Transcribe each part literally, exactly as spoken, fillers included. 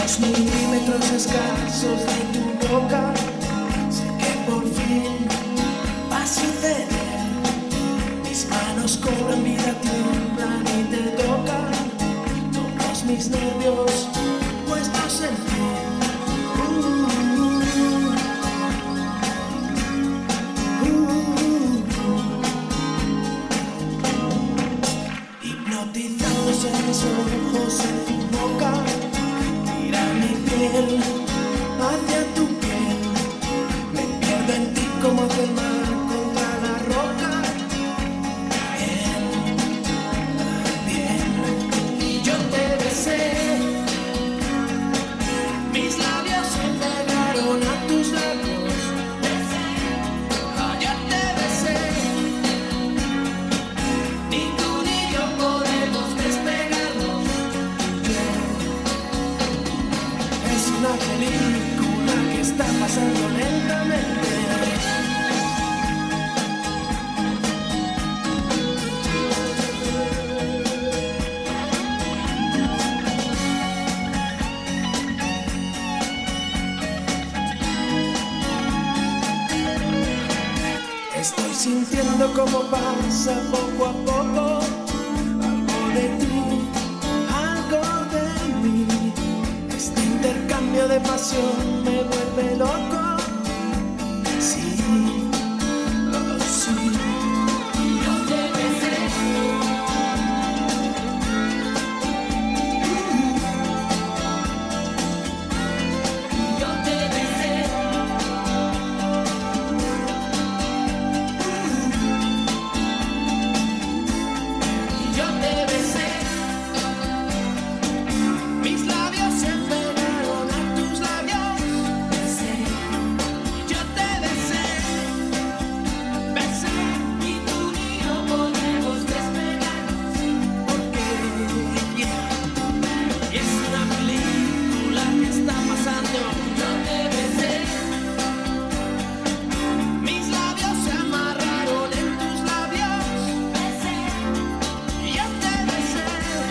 Dos milímetros escasos de tu boca, sé que por fin va a suceder. Mis manos cobran vida, tiemblan y te tocan. Todos mis nervios puestos en ti. Uh, uh, uh. Hipnotizados en mis ojos, en tu boca. Hacia tu piel, me pierdo en ti como hace el mar contra la roca. Bien, bien, y yo te besé. Mis labios se pegaron a tus labios. Ah, yo te besé. Ni tú ni yo podemos despegarnos. Es una película que está pasando lentamente. Estoy sintiendo como pasa poco a poco algo de ti, algo de mí. Este intercambio de pasión me vuelve loco. Sí, oh, sí. Yo te besé. Yo te besé. Yo te besé. Mis labios se pegaron a tus labios. Besé. Yo te besé. Besé. Y tú ni yo podemos despegarnos. Porque yeah, es una película que está pasando. Yo te besé. Mis labios se amarraron en tus labios. Besé. Yo te besé.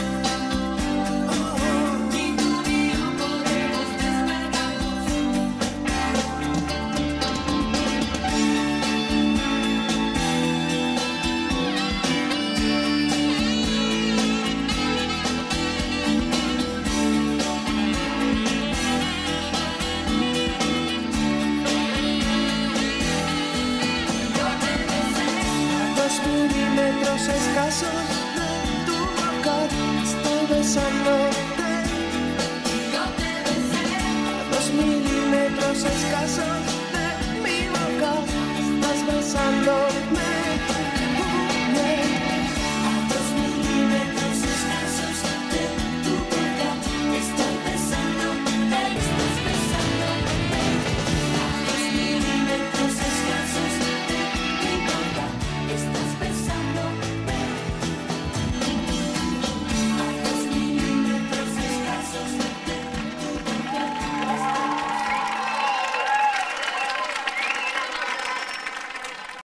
Oh, ni tú ni yo podemos despegarnos. Yo te besé. A dos milímetros escasos de tu boca estoy besándote. Yo te besé. A dos milímetros escasos